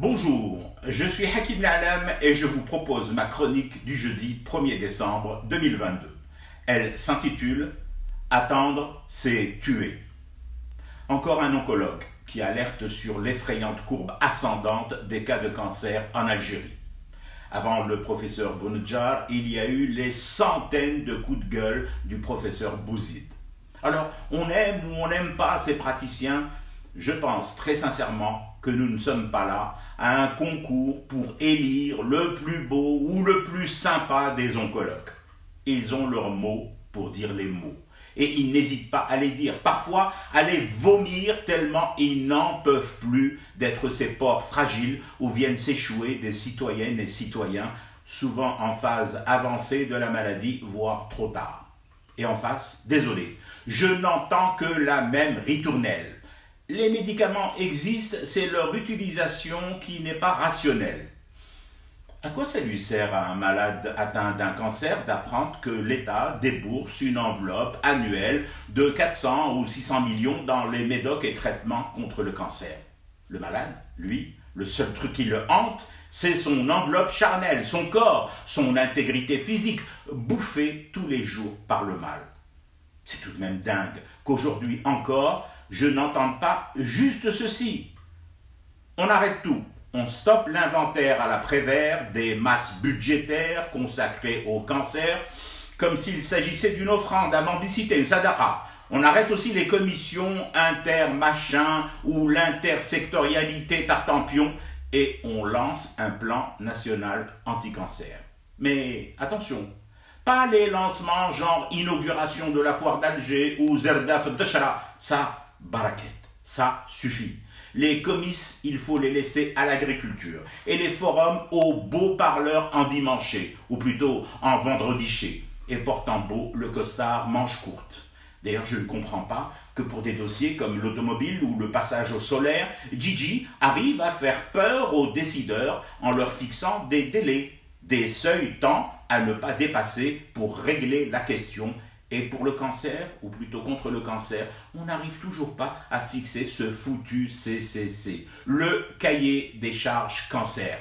Bonjour, je suis Hakim La'alam et je vous propose ma chronique du jeudi 1er décembre 2022. Elle s'intitule « Attendre, c'est tuer ». Encore un oncologue qui alerte sur l'effrayante courbe ascendante des cas de cancer en Algérie. Avant le professeur Bounedjah, il y a eu les centaines de coups de gueule du professeur Bouzid. Alors, on aime ou on n'aime pas ces praticiens, je pense très sincèrement que nous ne sommes pas là à un concours pour élire le plus beau ou le plus sympa des oncologues. Ils ont leurs mots pour dire les mots. Et ils n'hésitent pas à les dire, parfois à les vomir tellement ils n'en peuvent plus d'être ces porcs fragiles où viennent s'échouer des citoyennes et citoyens, souvent en phase avancée de la maladie, voire trop tard. Et en face, désolé, je n'entends que la même ritournelle. Les médicaments existent, c'est leur utilisation qui n'est pas rationnelle. À quoi ça lui sert à un malade atteint d'un cancer d'apprendre que l'État débourse une enveloppe annuelle de 400 ou 600 millions dans les médocs et traitements contre le cancer? Le malade, lui, le seul truc qui le hante, c'est son enveloppe charnelle, son corps, son intégrité physique, bouffée tous les jours par le mal. C'est tout de même dingue qu'aujourd'hui encore, je n'entende pas juste ceci. On arrête tout. On stoppe l'inventaire à la Prévert des masses budgétaires consacrées au cancer, comme s'il s'agissait d'une offrande à mendicité, une sadaqa. On arrête aussi les commissions inter-machin ou l'intersectorialité tartampion et on lance un plan national anti-cancer. Mais attention, pas les lancements genre inauguration de la foire d'Alger ou Zerdaf Dachra, ça, baraket, ça suffit. Les comices, il faut les laisser à l'agriculture. Et les forums aux beaux parleurs endimanchés, ou plutôt en vendrediché, et portant beau le costard manche courte. D'ailleurs, je ne comprends pas que pour des dossiers comme l'automobile ou le passage au solaire, Gigi arrive à faire peur aux décideurs en leur fixant des délais, des seuils temps à ne pas dépasser pour régler la question. Et pour le cancer, ou plutôt contre le cancer, on n'arrive toujours pas à fixer ce foutu CCC, le cahier des charges cancer.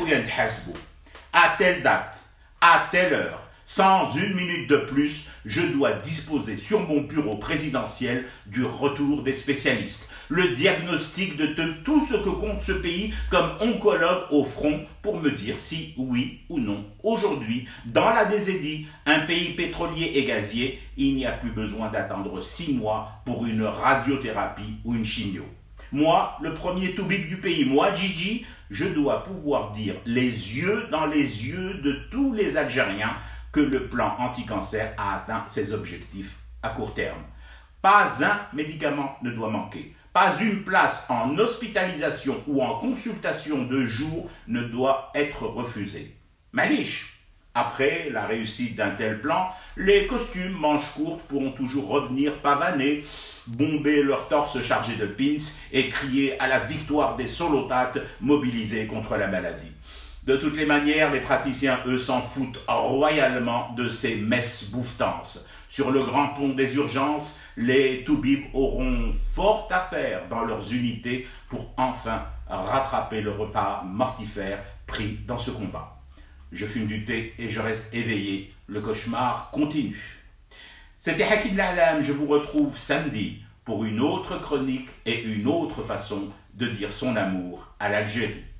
À telle date, à telle heure, sans une minute de plus, je dois disposer sur mon bureau présidentiel du retour des spécialistes, le diagnostic de tout ce que compte ce pays comme oncologue au front pour me dire si oui ou non. Aujourd'hui, dans la Désédie, un pays pétrolier et gazier, il n'y a plus besoin d'attendre 6 mois pour une radiothérapie ou une chimio. Moi, le premier toubib du pays, moi, Gigi, je dois pouvoir dire les yeux dans les yeux de tous les Algériens que le plan anti-cancer a atteint ses objectifs à court terme. Pas un médicament ne doit manquer. Pas une place en hospitalisation ou en consultation de jour ne doit être refusée. Maliche, après la réussite d'un tel plan, les costumes manches courtes pourront toujours revenir pavaner, bomber leur torse chargé de pins et crier à la victoire des solotates mobilisés contre la maladie. De toutes les manières, les praticiens, eux, s'en foutent royalement de ces messes bouffances. Sur le grand pont des urgences, les toubibs auront fort à faire dans leurs unités pour enfin rattraper le retard mortifère pris dans ce combat. Je fume du thé et je reste éveillé. Le cauchemar continue. C'était Hakim La'alam. Je vous retrouve samedi pour une autre chronique et une autre façon de dire son amour à l'Algérie.